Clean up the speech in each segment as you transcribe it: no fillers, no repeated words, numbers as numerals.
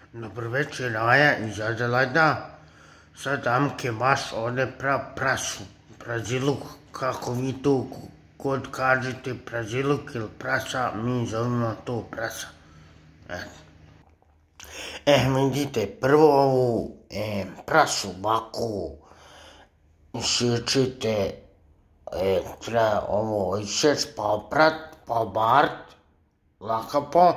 Dobro večer, Raja iz Adelaida. Sad Amke baš ode prasu, praziluk, kako vi to kod kažete praziluk ili prasa, mi zovemo to prasa. Vidite, prvo ovu prasu ovako išečete, treba ovo išeć pa oprat, pa obart, lakapo.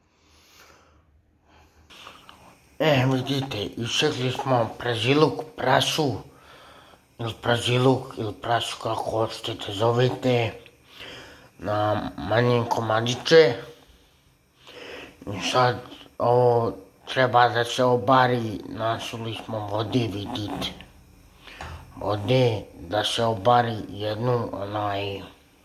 Vidite, išekli smo praziluk, prasu, ili praziluk, ili prasu, kako hoćete da zovete, na manje komadiće. I sad ovo treba da se obari, nasuli smo vode, vidite. Vode da se obari jednu, 6,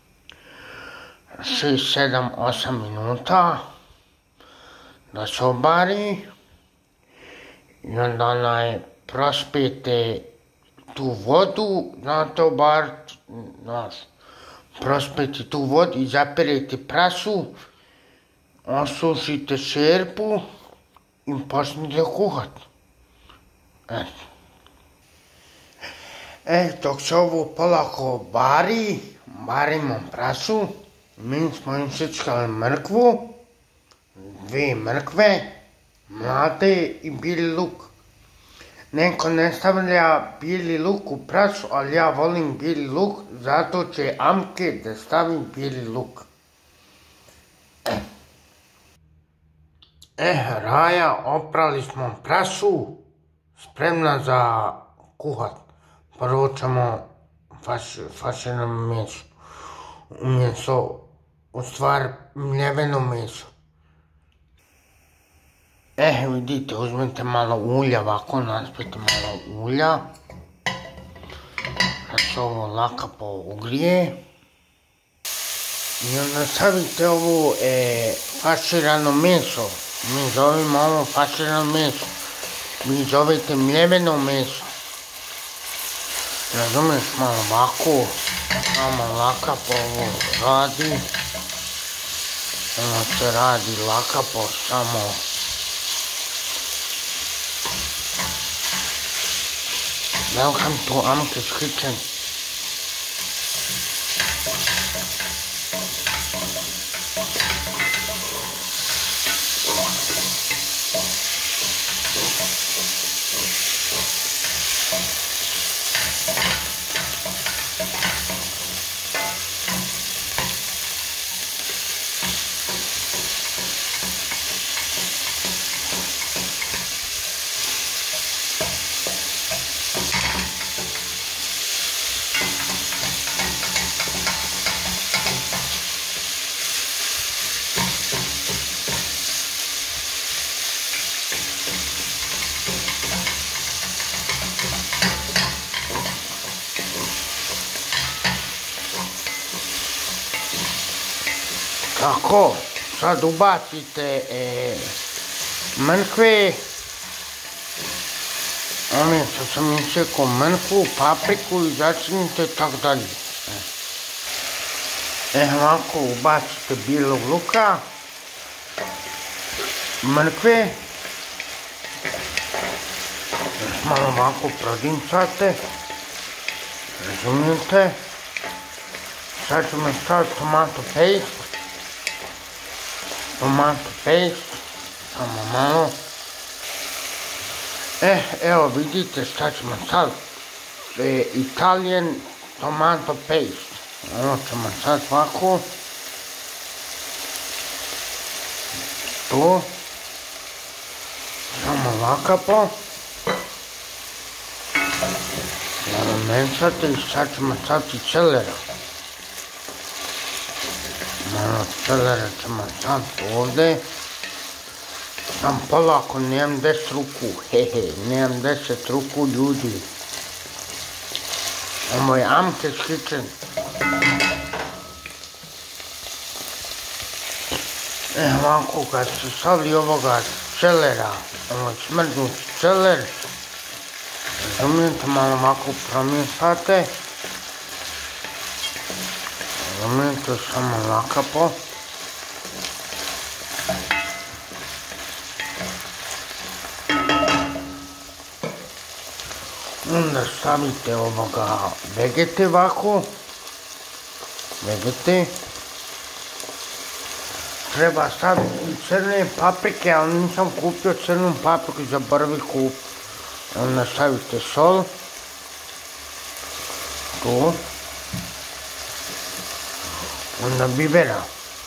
7, 8 minuta, da se obari. I onda prospijete tu vodu, znate obarit, prospijete tu vodu i zaperete prasu, osušite šerpu i počnite kuhat. Dok se ovo polako bari, barimo prasu, mi smo isečkali mrkvu, 2 mrkve, mlade i bijeli luk. Neko ne stavlja bijeli luk u prasu, ali ja volim bijeli luk, zato će Amke da stavi bijeli luk. Raja, oprali smo prasu, spremna za kuhat. Prvo ćemo fašeno meso, u stvari mljeveno meso. Vidite, uzmite malo ulja, ovako naspijete malo ulja, da se ovo lakapo ugrije. I onda stavite ovo faširano meso, mi zovemo ovo faširano meso, vi zovete mljeveno meso. Razumiješ, malo ovako, samo lakapo ovo radi, ono se radi lakapo, samo Welcome to Amke's Kitchen. Tako, sad ubacite mrkve, one što sam iščekao mrkvu, papriku i začinite tako dalje. Ovako ubacite bijelog luka, mrkve, malo ovako prodimcate, razumijete. Sad ćemo staviti tomato paste, samo malo. Evo vidite šta ćemo sad, Italian tomato paste. Ovo ćemo sad ovako, to, samo lakapo, malo mešate i sad ćemo staviti celera. Malo celera ćemo staviti ovdje. Sam polako, nemam 10 ruku, nemam 10 ruku ljudi. Ovo je Amke's Kitchen. Ovako kad se stavili ovoga celera, ovo je smrznuti celer, razumijete, malo ovako promješate. Razumijete, samo lakapo. Onda stavite vegete ovako. Vegete. Treba staviti crne paprike, ali nisam kupio crnu papriku, zaboravim kupiti. Onda stavite sol. Tu. Onda bibera.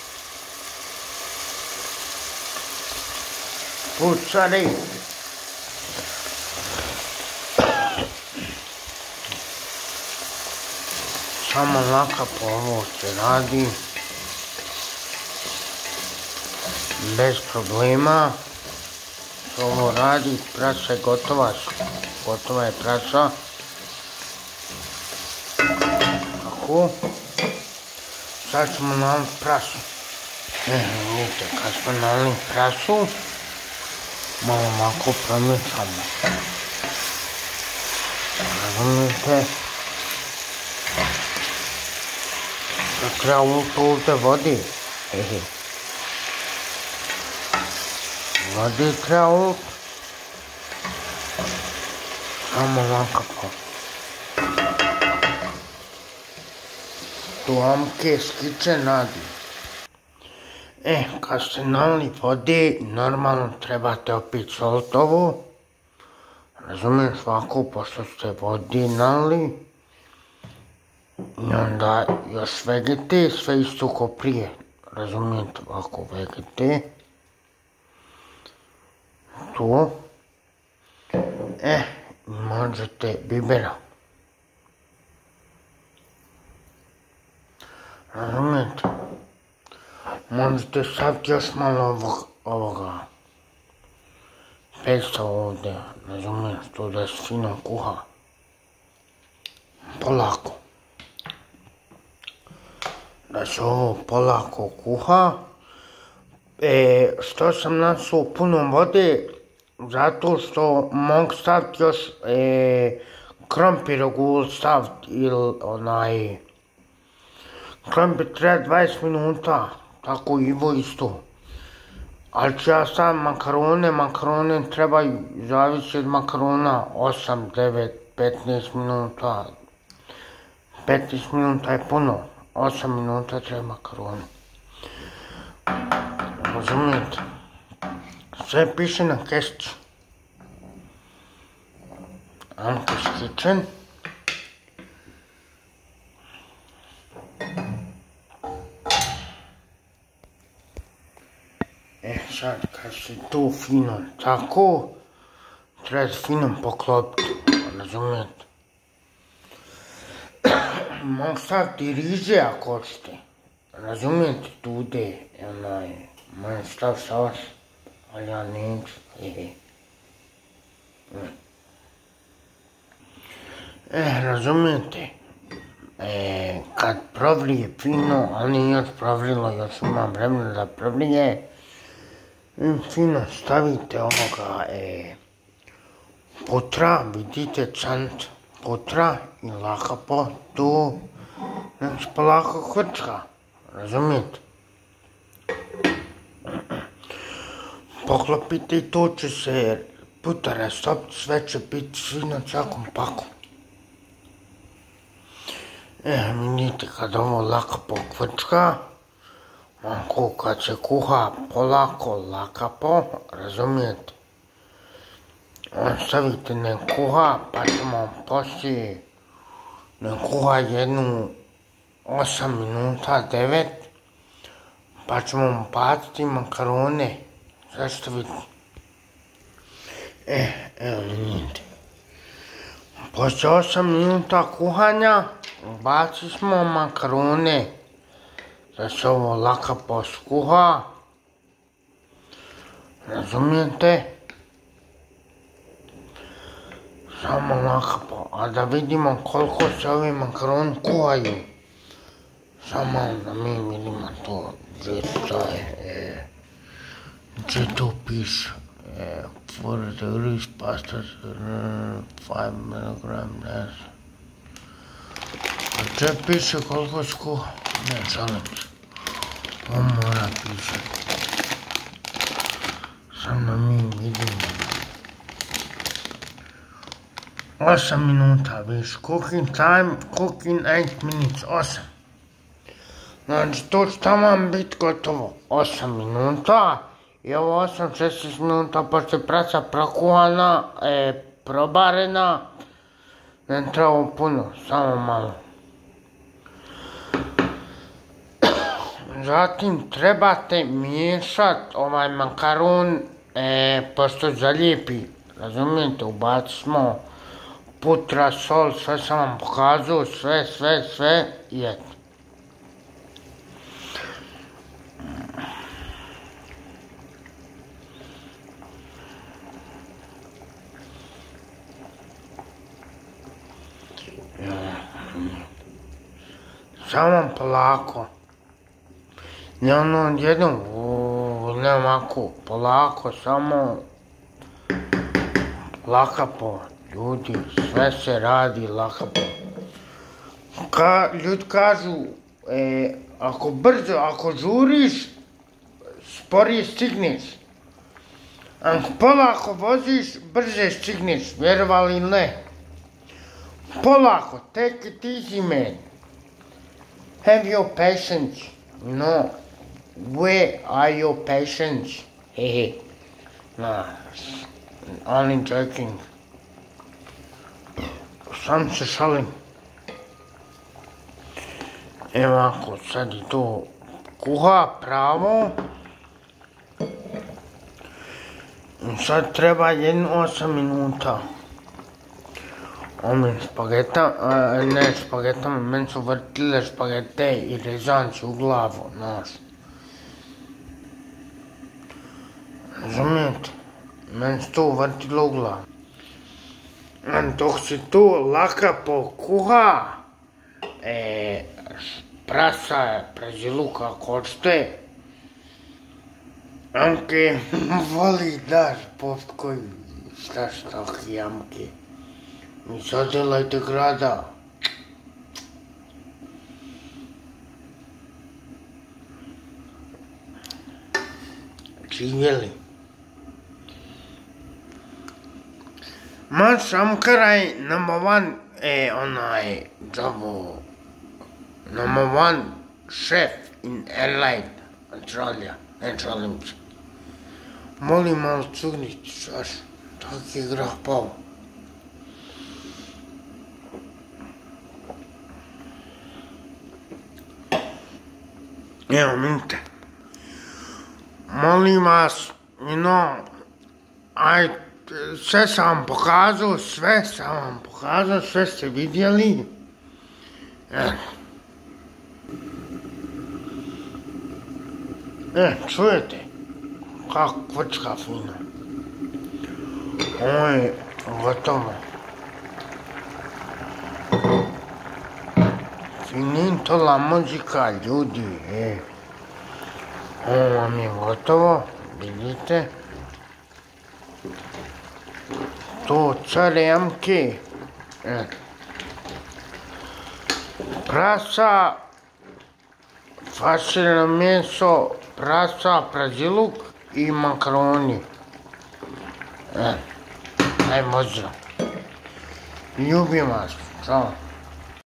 Pucari. Samo lakapo ovo se radi. Bez problema. Ovo radi, prasa je gotova. Gotova je prasa. Tako. Sad ćemo naliti prasu. Vidite, kad smo nalili prasu, malo ovako promješamo. Razumijete? Da treba uliti ovdje vodi. Vodi treba uliti. Samo ovako. Tu amke skiče nadi. Kad ste nalili vode, normalno trebate opet soliti ovo. Razumiješ ovako, pošto ste vode nalili. I onda još vegete, sve isto ko prije. Razumijete ovako vegete. Tu. Možete bibera. Razumijete? Možete staviti još malo ovoga pesta ovdje, razumiješ, to da se fino kuha. Polako. Da se ovo polako kuha. Što sam nasuo puno vode? Zato što mogu staviti još krompir staviti ili krompir treba 20 minuta, tako i ovo isto. Ali ću ja staviti makarone trebaju, zavisi od makarona, 8, 9, 15 minuta. 15 minuta je puno, 8 minuta treba makarone. Razumijete? Sve piše na kesici. Amke's Kitchen. Sad kad se tu fino tako, treba se fino poklopiti, razumijete? Mogu staviti riže ako hoćete, razumijete, tude, mogu staviti sos, ali ja neću, razumijete, kad provrije fino, ali nije još provrilo, još ima vremena da provrije, fino stavite ovoga putra, vidite cant putra i lakapo tu, znači polako hrčka, razumijete? Poklopite i to će se puta rastopiti, sve će biti fino svakom paku. Vidite kad ovo lakapo hrčka, onako kad se kuha polako, lakapo, razumijete? Stavite ne kuha, pa ćemo poslije ne kuha jednu 8 minuta, 9, pa ćemo baciti makarone, zašto vidite? Evo vidite. Poslije 8 minuta kuhanja, bacili smo makarone, da se ovo lakapo skuha, razumijete? Samo lakapo, a da vidimo koliko se ovi makaroni kuhaju. Samo da mi vidimo to, gdje to piše. For the rice pasta, 5 mg less. A gdje piše koliko se kuha? Ne, šalim se. On mora pisati. Samo mi vidimo. 8 minuta, vidiš, cooking time, cooking 8 minutes, 8. Znači, to će tamo biti gotovo 8 minuta. I ovo 8-16 minuta poslije prasa prokuhana, probarena. Ne treba puno, samo malo. Zatim trebate miješat ovaj makaron, pošto zalijepi, razumijete, ubacit smo putra, sol, sve sam vam pokazao, sve, i eto. Samo polako. Ne ono jednom, ne ovako, polako, samo lakapo, ljudi, sve se radi lakapo. Ljudi kažu, ako brzo, ako žuriš, sporije stigneš. Ako polako voziš, brže stigneš, vjerovali ili ne. Polako, take it easy, man. Have your patience. No. Where are your patience? Hehe. Nah. Only joking. Sam se šalim. Evo ako sad i to kuha pravo. Sad treba 8 minuta. Špagetama, meni su vrtile špagete i rezanci u glavu, znaš. Razumijete? Meni se to vrtilo u glavu. Dok se to lakapo kuha, prasa, preziluk ako hoćete, Anke voli daš post koji šta jamke. Mi sadelajte grada. Živjeli. Man Shamkaraj #1 #1 chef in Adelaide, Australia. Molim malo cugniti, šaš, tak je grah pao. Evo, minute. Molim vas, sve sam vam pokazao, sve ste vidjeli. Čujete? Kako kvrčka fina. Ovo je gotovo. Finito la muzika, ljudi. Ovo vam je gotovo, vidite. To care jamke. Prasa, faširano meso, prasa, praziluk i makaroni. Aj, možda. Ljubim vas. Ćao.